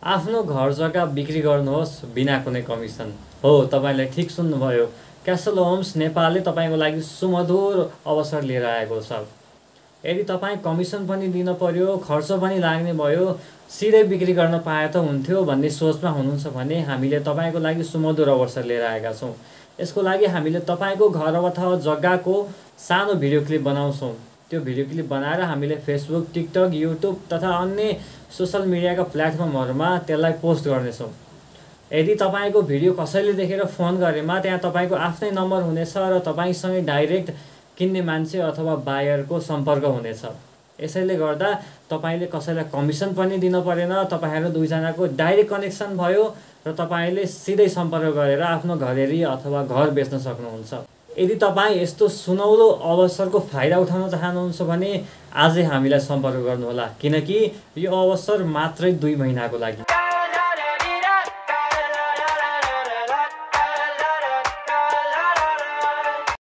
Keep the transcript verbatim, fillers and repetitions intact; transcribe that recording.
आफ्नो घर जग्गा बिक्री गर्नुहोस् बिना कुनै कमिसन। हो, तपाईले ठीक सुन्नुभयो। क्यासल होम्स नेपालले तपाईको लागि सुमधुर अवसर लिएर आएको छ। यदि तपाईँ कमिसन पनि दिन पर्यो, खर्च पनि लाग्ने भयो, सिधै बिक्री गर्न पाए त हुन्थ्यो भन्ने सोचमा हुनुहुन्छ भने हामीले तपाईको लागि सुमधुर अवसर लिएर आएका छौँ। यसको लागि हामीले तपाईको घर अथवा जग्गाको सानो भिडियो क्लिप बनाउँछौँ। त्यो भिडियो क्लिप बनाएर हामीले फेसबुक, टिकटक, युट्युब तथा अन्य सोसल मिडियाका प्लेटफर्महरूमा त्यसलाई पोस्ट गर्नेछौँ। यदि तपाईको भिडियो कसैले देखेर फोन गरेमा त्यहाँ तपाईको आफ्नै नम्बर हुनेछ र तपाईसँगै डाइरेक्ट किन्ने मान्छे अथवा बायरको सम्पर्क हुनेछ। यसैले गर्दा तपाईले कसैलाई कमिसन पनि दिन परेन, तपाईहरु दुईजनाको डाइरेक्ट कनेक्सन भयो र तपाईले सिधै सम्पर्क गरेर आफ्नो घरेरी अथवा घर बेच्न सक्नुहुन्छ। यदि तपाईँ यस्तो सुनौलो अवसरको फाइदा उठाउन चाहनुहुन्छ भने आजै हामीलाई सम्पर्क गर्नुहोला, किनकि यो अवसर मात्रै दुई महिनाको लागि।